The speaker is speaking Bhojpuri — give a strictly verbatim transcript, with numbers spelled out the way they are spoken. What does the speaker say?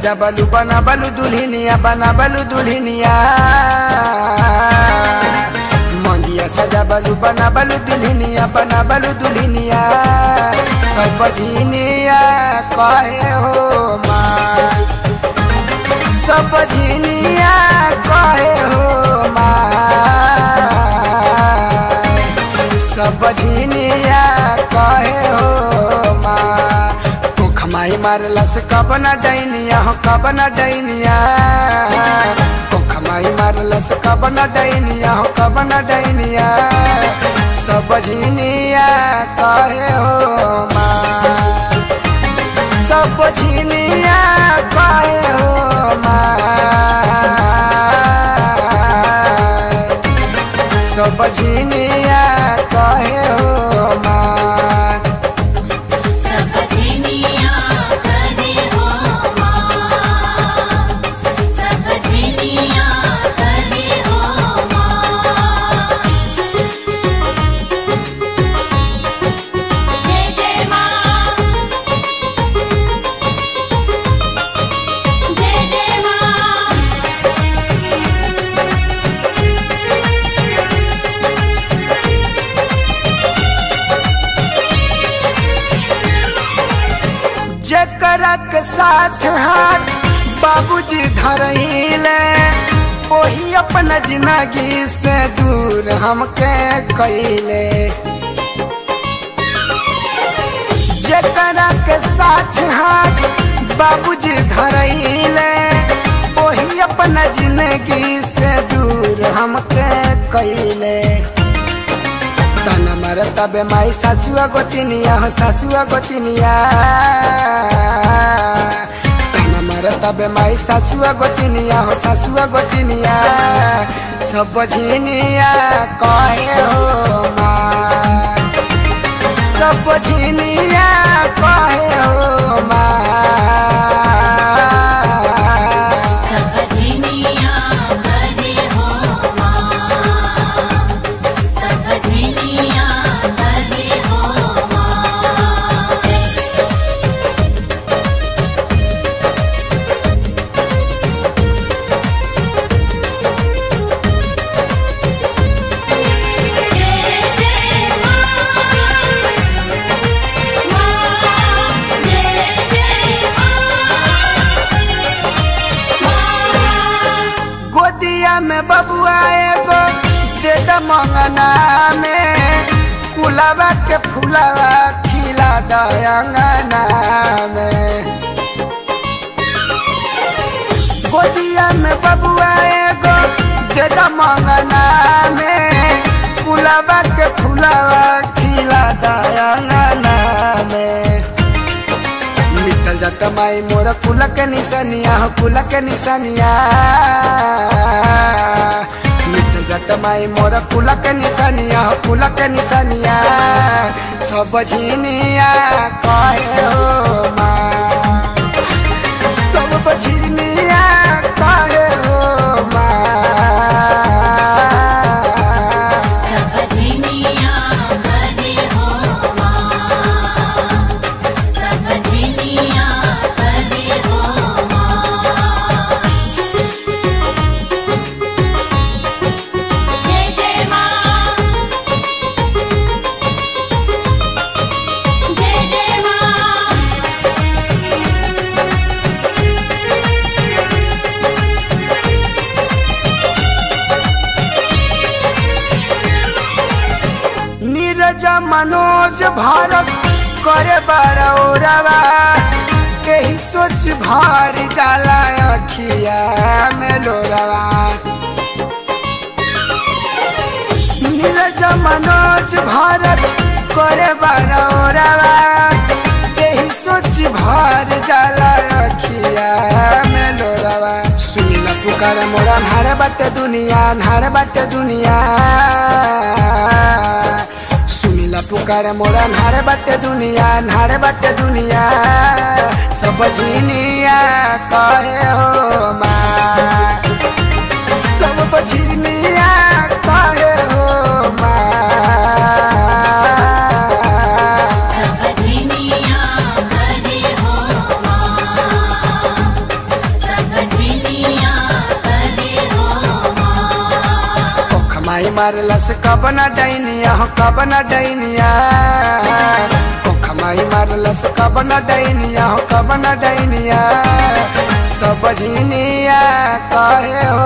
सजा बलू बना बलू दुल्हनिया बना बलू दुल्हनिया मंगिया सजा बलू बना बलू दुल्हनिया बना बलू दुल्हनिया सब झिनिया कहे हो माँ सब झिनिया कहे हो माँ सब झिनिया कहे हो माँ कोखमाई मारलस कब न डैनिया हो कब न डैनिया कोखमाई मारलस कब न डैनिया हो कब न डैनिया सब झिनिया कहे हो माँ सब झिनिया कहे हो माँ सब झिनिया कहे हो माँ सब झिनिया कहे हो माँ सब झिनिया कहे हो माँ जय जय माँ जय जय माँ जकरा के साथ हाथ बाबूजी धरहिले वही अपना जिंदगी से दूर हमके कइले जकरा के साथ हाथ बाबूजी धरहिले वही अपना जिंदगी से दूर हमके कइले तना मर तबे माई सासुआ गोतिनिया हो सासुआ गोतिनिया तना मर तबे माई सासुआ गोतिनिया हो सासुआ गोतिनिया सब झिनिया कहे हो माँ सब झिनिया कहे हो माँ सब झिनिया कहे हो माँ सब झिनिया कहे हो माँ जय जय माँ माँ जय जय माँ गोदिया में बबुआ एगो दे द मंगना में कुलावा के फुलावा खिला दंगना में गोदिया में बबुआ एगो दे द मंगना में कुलावा के फुलावा खिला दंगना में निकल जाता माई मोरा कुला के निशानिया हो कुला के निशानिया निकल जाता माई मोरा कुला के निशानिया हो कुला के निशानिया सब झिनिया कहे हो माँ सब झिनिया कहे हो माँ सब झिनिया कहे हो माँ सब झिनिया कहे हो माँ जय जय माँ जय जय माँ नीरज मनोज भारत करे बड़ा ओरवा यही सोच भार जाला अखिया में लोरवा नीरज मनोज भारत करे बड़ा ओरवा यही सोच भार जाला अखिया में लोरवा सुनिला पुकार मोरा नारे बाटे दुनिया नारे बाटे दुनिया सुनिला पुकार मोरा नारे बाटे दुनिया नारे बाटे दुनिया सब झिनिया कहे हो माँ सब झिनिया कहे हो माँ सब झिनिया कहे हो माँ माई मारलस कब न डैनिया हो कब न डैनिया कोख माई मारलस कब न डैनिया हो कब न डैनिया सब झिनिया कहे हो